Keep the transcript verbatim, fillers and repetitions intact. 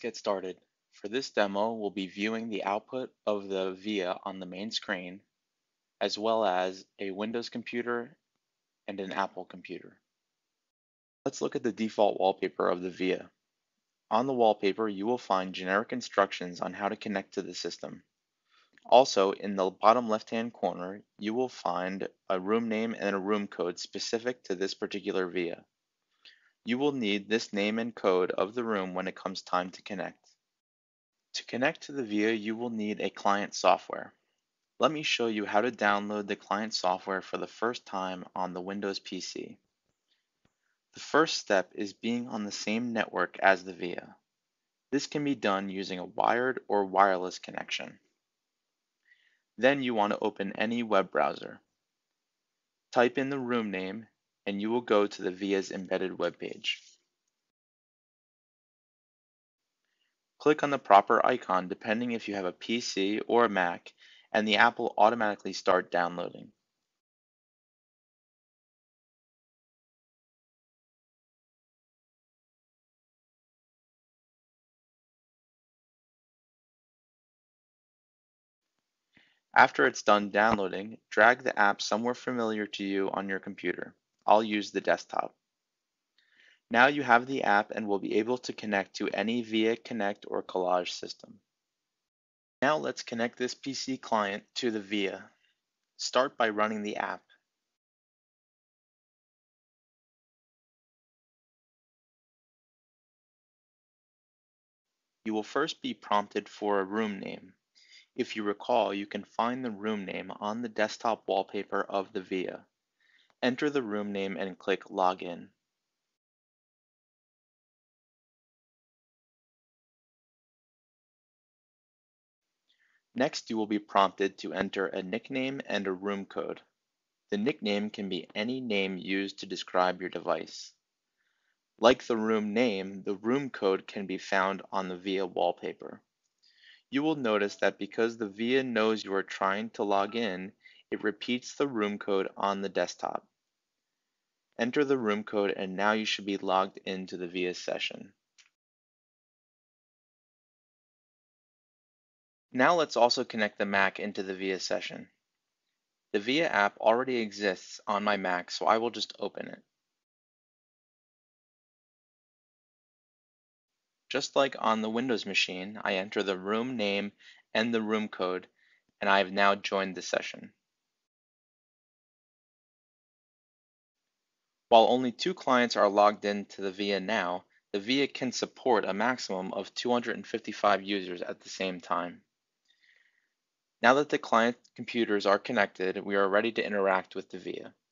get started. For this demo, we'll be viewing the output of the V I A on the main screen, as well as a Windows computer and an Apple computer. Let's look at the default wallpaper of the V I A. On the wallpaper, you will find generic instructions on how to connect to the system. Also, in the bottom left-hand corner, you will find a room name and a room code specific to this particular V I A. You will need this name and code of the room when it comes time to connect. To connect to the V I A, you will need a client software. Let me show you how to download the client software for the first time on the Windows P C. The first step is being on the same network as the V I A. This can be done using a wired or wireless connection. Then you want to open any web browser. Type in the room name and you will go to the V I A's embedded web page. Click on the proper icon depending if you have a P C or a Mac, and the app will automatically start downloading. After it's done downloading, drag the app somewhere familiar to you on your computer. I'll use the desktop. Now you have the app and will be able to connect to any V I A Connect or Collage system. Now let's connect this P C client to the V I A. Start by running the app. You will first be prompted for a room name. If you recall, you can find the room name on the desktop wallpaper of the V I A. Enter the room name and click Login. Next, you will be prompted to enter a nickname and a room code. The nickname can be any name used to describe your device. Like the room name, the room code can be found on the V I A wallpaper. You will notice that because the V I A knows you are trying to log in, it repeats the room code on the desktop. Enter the room code and now you should be logged into the V I A session. Now let's also connect the Mac into the V I A session. The V I A app already exists on my Mac, so I will just open it. Just like on the Windows machine, I enter the room name and the room code, and I have now joined the session. While only two clients are logged into the V I A now, the V I A can support a maximum of two hundred fifty-five users at the same time. Now that the client computers are connected, we are ready to interact with the V I A.